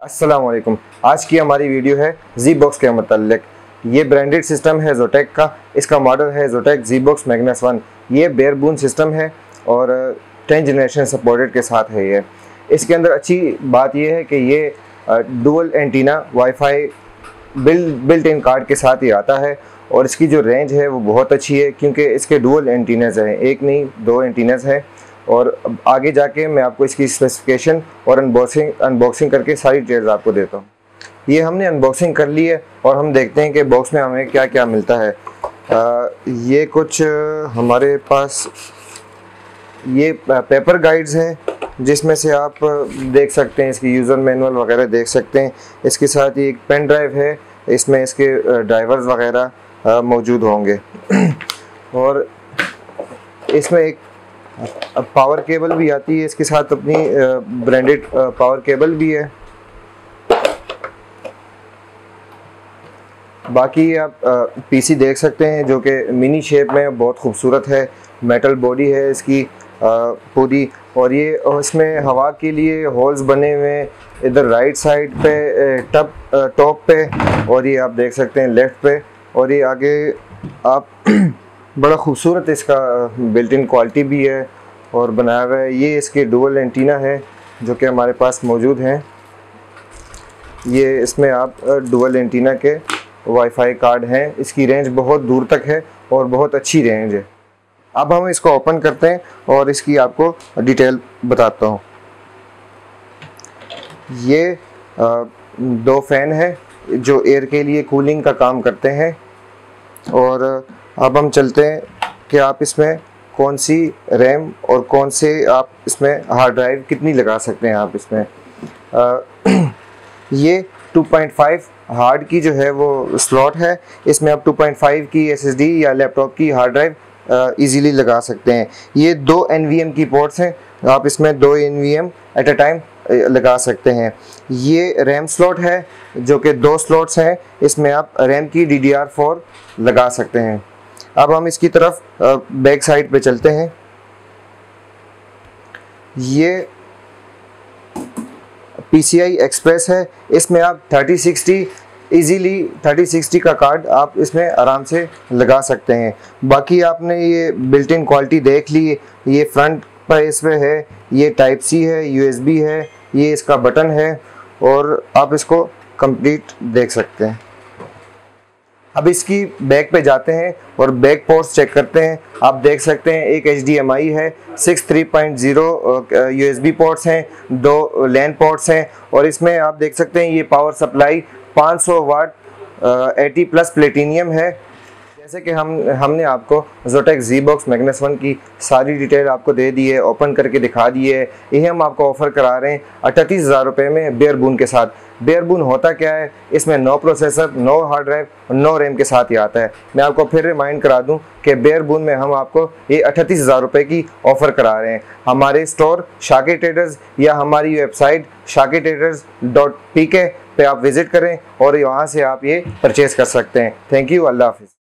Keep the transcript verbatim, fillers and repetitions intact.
अस्सलाम वालेकुम। आज की हमारी वीडियो है जी बॉक्स के मतलब। ये ब्रांडेड सिस्टम है जोटेक का। इसका मॉडल है Zotac Z box Magnus one. ये बेयरबोन सिस्टम है और टेन जनरेशन सपोर्टेड के साथ है। ये इसके अंदर अच्छी बात यह है कि ये डुअल एंटीना वाईफाई बिल बिल्ट इन कार्ड के साथ ही आता है और इसकी जो रेंज है वो बहुत अच्छी है क्योंकि इसके डुअल एंटीनाज हैं, एक नहीं दो एंटीनाज हैं। और आगे जाके मैं आपको इसकी स्पेसिफिकेशन और अनबॉक्सिंग अनबॉक्सिंग करके सारी डिटेल्स आपको देता हूँ। ये हमने अनबॉक्सिंग कर ली है और हम देखते हैं कि बॉक्स में हमें क्या क्या मिलता है। आ, ये कुछ हमारे पास ये पेपर गाइड्स हैं जिसमें से आप देख सकते हैं, इसकी यूज़र मैनुअल वगैरह देख सकते हैं। इसके साथ ही एक पेन ड्राइव है, इसमें इसके ड्राइवर्स वगैरह मौजूद होंगे और इसमें एक पावर केबल भी आती है इसके साथ, अपनी ब्रांडेड पावर केबल भी है। बाकी आप पीसी देख सकते हैं जो कि मिनी शेप में बहुत खूबसूरत है। मेटल बॉडी है इसकी पूरी और ये इसमें हवा के लिए होल्स बने हुए हैं, इधर राइट साइड पे टप टॉप पे और ये आप देख सकते हैं लेफ़्ट पे। और ये आगे आप बड़ा खूबसूरत इसका बिल्ट इन क्वालिटी भी है और बनाया हुआ है। ये इसके डुअल एंटीना है जो कि हमारे पास मौजूद हैं। ये इसमें आप डुअल एंटीना के वाईफाई कार्ड हैं। इसकी रेंज बहुत दूर तक है और बहुत अच्छी रेंज है। अब हम इसको ओपन करते हैं और इसकी आपको डिटेल बताता हूँ। ये आ, दो फैन है जो एयर के लिए कूलिंग का काम करते हैं। और अब हम चलते हैं कि आप इसमें कौन सी रैम और कौन से आप इसमें हार्ड ड्राइव कितनी लगा सकते हैं आप इसमें। आ, ये टू पॉइंट फाइव हार्ड की जो है वो स्लॉट है। इसमें आप टू पॉइंट फाइव की एसएसडी या लैपटॉप की हार्ड ड्राइव इजीली लगा सकते हैं। ये दो एनवीएम की पोर्ट्स हैं, आप इसमें दो एनवीएम एट अ टाइम लगा सकते हैं। ये रैम स्लॉट है जो कि दो स्लॉट्स हैं, इसमें आप रैम की डी डी आर फोर लगा सकते हैं। अब हम इसकी तरफ बैक साइड पे चलते हैं। ये पी सी आई एक्सप्रेस है, इसमें आप thirty sixty easily thirty sixty का कार्ड आप इसमें आराम से लगा सकते हैं। बाकी आपने ये बिल्ट इन क्वालिटी देख ली। ये फ्रंट पर इसमें है, ये टाइप सी है, यू एस बी है, ये इसका बटन है और आप इसको कंप्लीट देख सकते हैं। अब इसकी बैक पे जाते हैं और बैक पोर्ट्स चेक करते हैं। आप देख सकते हैं एक एच डी एम आई है, six three point zero U S B ports हैं, दो लैन पोर्ट्स हैं और इसमें आप देख सकते हैं ये पावर सप्लाई पाँच सौ वाट एटी प्लस प्लेटिनियम है। जैसे कि हम हमने आपको Zotac Z box Magnus one की सारी डिटेल आपको दे दी है, ओपन करके दिखा दी है। यही हम आपको ऑफ़र करा रहे हैं अड़तीस हज़ार रुपये में बेयरबोन के साथ। बेयरबोन होता क्या है, इसमें no processor, no hard drive, no RAM के साथ ही आता है। मैं आपको फिर रिमाइंड करा दूं कि बेयरबोन में हम आपको ये अड़तीस हज़ार रुपये की ऑफ़र करा रहे हैं। हमारे स्टोर शाकिर ट्रेडर्स या हमारी website Shakir traders dot P K पे आप विज़िट करें और वहाँ से आप ये परचेज़ कर सकते हैं। थैंक यू, अल्लाह हाफिज़।